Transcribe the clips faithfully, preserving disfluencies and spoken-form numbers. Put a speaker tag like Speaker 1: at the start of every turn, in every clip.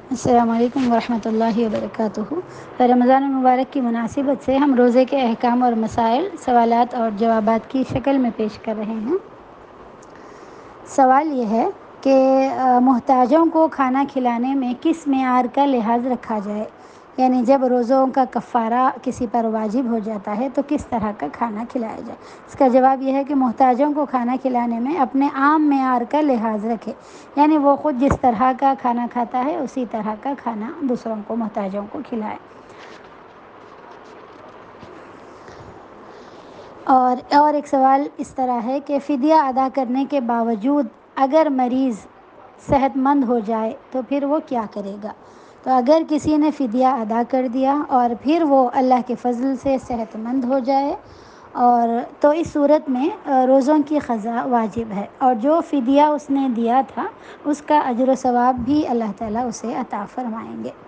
Speaker 1: السلام علیکم ورحمۃ اللہ وبرکاتہ۔ رمضان المبارک کی مناسبت سے ہم روزے کے احکام اور مسائل، سوالات اور جوابات کی شکل میں پیش کر رہے ہیں۔ سوال یہ ہے کہ محتاجوں کو کھانا کھلانے میں کس معیار کا لحاظ رکھا جائے، یعنی جب روزوں کا کفارہ کسی پر واجب ہو جاتا ہے تو کس طرح کا کھانا کھلایا جائے۔ اس کا جواب یہ ہے کہ محتاجوں کو کھانا کھلانے میں اپنے عام معیار کا لحاظ رکھے، یعنی وہ خود جس طرح کا کھانا کھاتا ہے اسی طرح کا کھانا دوسروں کو، محتاجوں کو کھلائے۔ اور اور ایک سوال اس طرح ہے کہ فدیہ ادا کرنے کے باوجود اگر مریض صحت مند ہو جائے تو پھر وہ کیا کرے گا؟ تو اگر کسی نے فدیہ ادا کر دیا اور پھر وہ اللہ کے فضل سے صحت مند ہو جائے اور تو اس صورت میں روزوں کی قضا واجب ہے، اور جو فدیہ اس نے دیا تھا اس کا اجر و ثواب بھی اللہ تعالیٰ اسے عطا فرمائیں گے۔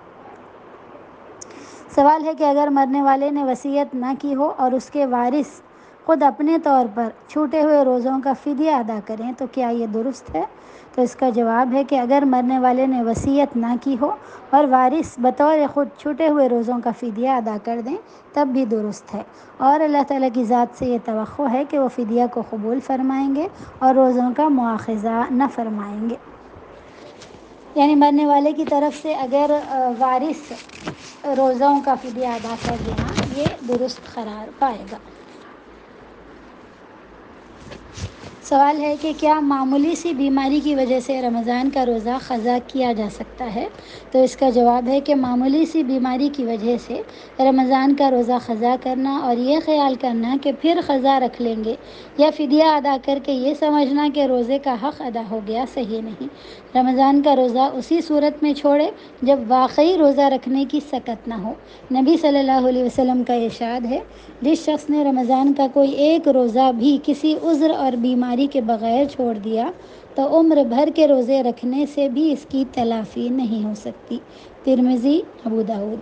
Speaker 1: سوال ہے کہ اگر مرنے والے نے وصیت نہ کی ہو اور اس کے وارث خود اپنے طور پر چھوٹے ہوئے روزوں کا فدیہ ادا کریں تو کیا یہ درست ہے؟ تو اس کا جواب ہے کہ اگر مرنے والے نے وصیت نہ کی ہو اور وارث بطور خود چھوٹے ہوئے روزوں کا فدیہ ادا کر دیں تب بھی درست ہے، اور اللہ تعالیٰ کی ذات سے یہ توقع ہے کہ وہ فدیہ کو قبول فرمائیں گے اور روزوں کا مواخذہ نہ فرمائیں گے۔ یعنی مرنے والے کی طرف سے اگر وارث روزوں کا فدیہ ادا کر دینا یہ درست قرار پائے گا۔ سوال ہے کہ کیا معمولی سی بیماری کی وجہ سے رمضان کا روزہ قضا کیا جا سکتا ہے؟ تو اس کا جواب ہے کہ معمولی سی بیماری کی وجہ سے رمضان کا روزہ قضا کرنا اور یہ خیال کرنا کہ پھر قضا رکھ لیں گے یا فدیہ ادا کر کے یہ سمجھنا کہ روزے کا حق ادا ہو گیا، صحیح نہیں۔ رمضان کا روزہ اسی صورت میں چھوڑے جب واقعی روزہ رکھنے کی سکت نہ ہو۔ نبی صلی اللہ علیہ وسلم کا ارشاد ہے، جس شخص نے رمضان کا کوئی ایک روزہ بھی کسی عذر اور بیماری کے بغیر چھوڑ دیا تو عمر بھر کے روزے رکھنے سے بھی اس کی تلافی نہیں ہو سکتی۔ ترمذی، ابو داؤد۔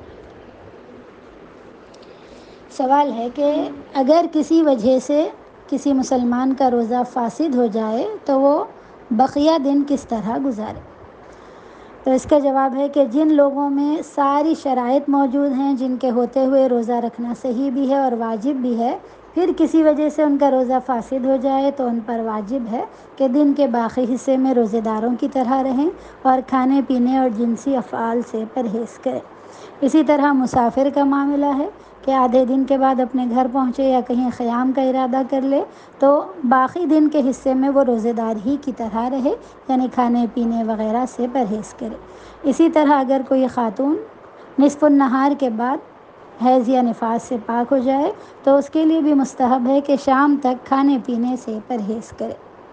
Speaker 1: سوال ہے کہ اگر کسی وجہ سے کسی مسلمان کا روزہ فاسد ہو جائے تو وہ بقیہ دن کس طرح گزارے؟ تو اس کا جواب ہے کہ جن لوگوں میں ساری شرائط موجود ہیں، جن کے ہوتے ہوئے روزہ رکھنا صحیح بھی ہے اور واجب بھی ہے، پھر کسی وجہ سے ان کا روزہ فاسد ہو جائے تو ان پر واجب ہے کہ دن کے باقی حصے میں روزے داروں کی طرح رہیں اور کھانے پینے اور جنسی افعال سے پرہیز کریں۔ اسی طرح مسافر کا معاملہ ہے کہ آدھے دن کے بعد اپنے گھر پہنچے یا کہیں قیام کا ارادہ کر لے تو باقی دن کے حصے میں وہ روزے دار ہی کی طرح رہے، یعنی کھانے پینے وغیرہ سے پرہیز کرے۔ اسی طرح اگر کوئی خاتون نصف النہار کے بعد حیض یا نفاس سے پاک ہو جائے تو اس کے لیے بھی مستحب ہے کہ شام تک کھانے پینے سے پرہیز کرے۔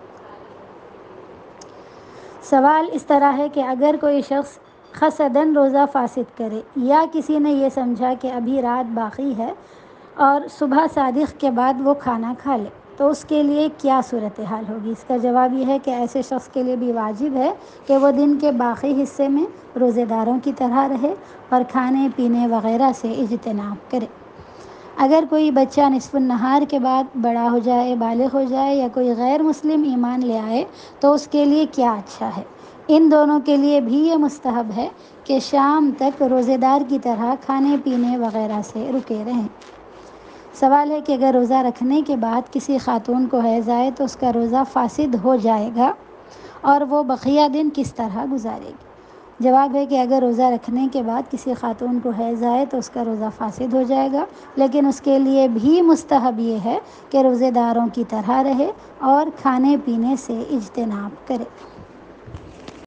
Speaker 1: سوال اس طرح ہے کہ اگر کوئی شخص قصداً روزہ فاسد کرے یا کسی نے یہ سمجھا کہ ابھی رات باقی ہے اور صبح صادق کے بعد وہ کھانا کھا لے تو اس کے لیے کیا صورتحال ہوگی؟ اس کا جواب یہ ہے کہ ایسے شخص کے لیے بھی واجب ہے کہ وہ دن کے باقی حصے میں روزے داروں کی طرح رہے اور کھانے پینے وغیرہ سے اجتناب کرے۔ اگر کوئی بچہ نصف النہار کے بعد بڑا ہو جائے، بالغ ہو جائے یا کوئی غیر مسلم ایمان لے آئے تو اس کے لیے کیا اچھا ہے؟ ان دونوں کے لیے بھی یہ مستحب ہے کہ شام تک روزے دار کی طرح کھانے پینے وغیرہ سے رکے رہیں۔ سوال ہے کہ اگر روزہ رکھنے کے بعد کسی خاتون کو حیض آئے تو اس کا روزہ فاسد ہو جائے گا اور وہ بقیہ دن کس طرح گزارے گی؟ جواب ہے کہ اگر روزہ رکھنے کے بعد کسی خاتون کو حیض آئے تو اس کا روزہ فاسد ہو جائے گا، لیکن اس کے لیے بھی مستحب یہ ہے کہ روزے داروں کی طرح رہے اور کھانے پینے سے اجتناب کرے۔